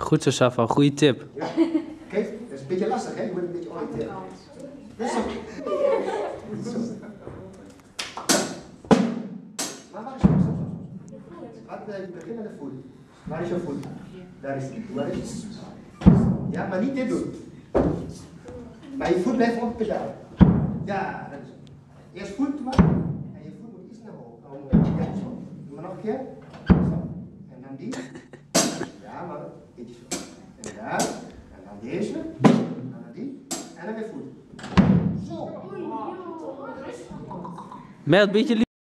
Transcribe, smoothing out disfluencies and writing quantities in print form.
Goed zo, Safa. Goeie tip. Ja. Kijk, dat is een beetje lastig, hè? Je moet een beetje oriënteren. Dat is oké. Maar waar is je voet? Laten we beginnen met de voet. Waar is je voet? Daar is die. Waar is het? Ja, maar niet dit doen. Maar je voet blijft op de pedaal. Ja, dat is het. Eerst voet maken en je voet moet iets naar boven. Ja, zo. Doe maar nog een keer. Zo. En dan die. Ja, maar iets zo. En daar. En dan deze. En dan die. En dan weer voet. Zo. Met een beetje